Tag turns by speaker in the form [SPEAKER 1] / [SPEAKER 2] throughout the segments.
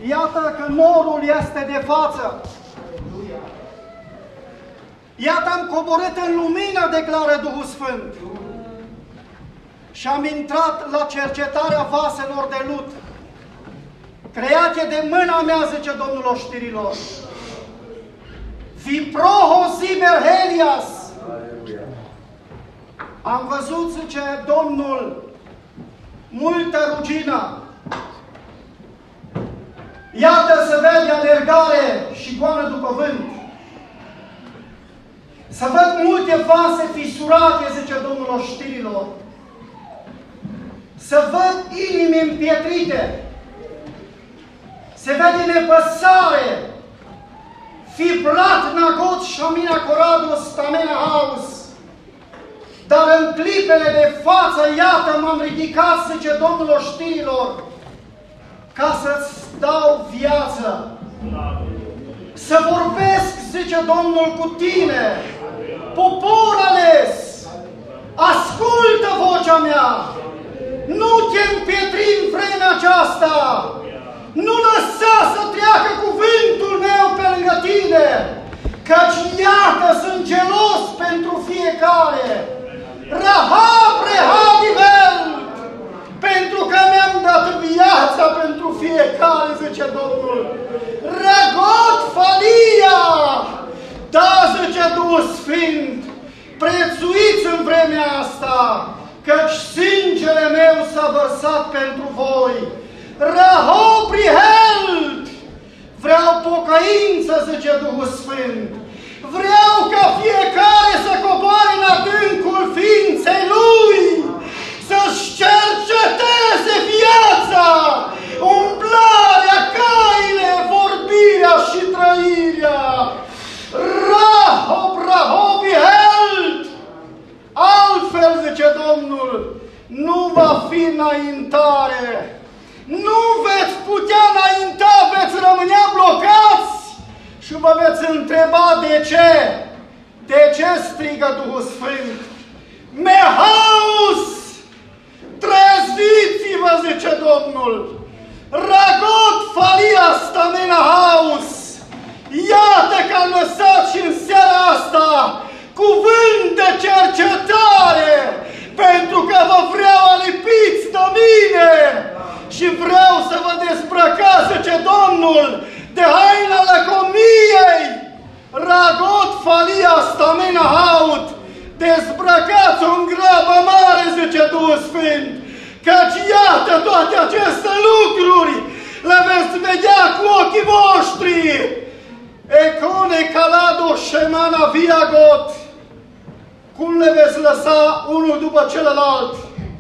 [SPEAKER 1] Iată că norul este de față. Iată am coborât în lumină, declară Duhul Sfânt. Și am intrat la cercetarea vaselor de lut, create de mâna mea, zice Domnul oștirilor. Viproho ziber helias. Am văzut, zice Domnul, multă rugină. Iată se vede alergare și goană după vânt. Să văd multe vase fisurate, zice Domnul oștirilor. Să văd inimi împietrite. Se vede nepăsare. Fibrat nagot șamina corados stamena haus. Dar în clipele de față, iată, m-am ridicat, zice Domnul oștirilor, ca să-ți dau viață. Să vorbesc, zice Domnul, cu tine. Popor ales, ascultă vocea mea. Nu te împietri în vremea aceasta. Nu lăsa să treacă cuvântul meu pe lângă tine. Căci iată, sunt gelos pentru fiecare. Rahab, Rehabivel, pentru că mi-am dat viața pentru fiecare, zice Domnul. Ragot Falia, da, zice Duhul Sfânt, prețuiți în vremea asta, căci sângele meu s-a vărsat pentru voi. Rahobriheld, vreau pocăință, zice Duhul Sfânt. Vreau ca fiecare să coboare în adâncul ființei lui, să-și cerceteze viața, umblarea, caile, vorbirea și trăirea. Rahobiheld! Altfel, zice Domnul, nu va fi înaintare. Nu veți putea înainta, veți rămânea blocați și vă veți întreba de ce. De ce strigă Duhul Sfânt? Mehaus! Treziți-vă, zice Domnul! Ragot falia stamena haus! Iată că am lăsat și în seara asta cuvânt de cercetare, pentru că vă vreau alipiți de mine și vreau să vă dezbrăcați, zice Domnul, de haina lăcomiei. Ragot falia stamena haut! Dezbrăcați-o în grabă mare, zice Duhul Sfânt, căci iată toate aceste lucruri le veți vedea cu ochii voștri. Econe calado șemana viagot. Cum le veți lăsa unul după celălalt?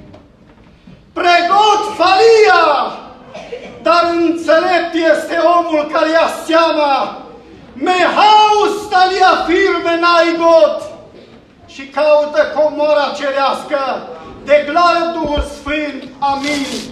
[SPEAKER 1] Pregot falia! Dar înțelept este omul care ia seama. Mehaus talia firme naigot. Și caută comora cerească. Declară Duhul Sfânt. Amin.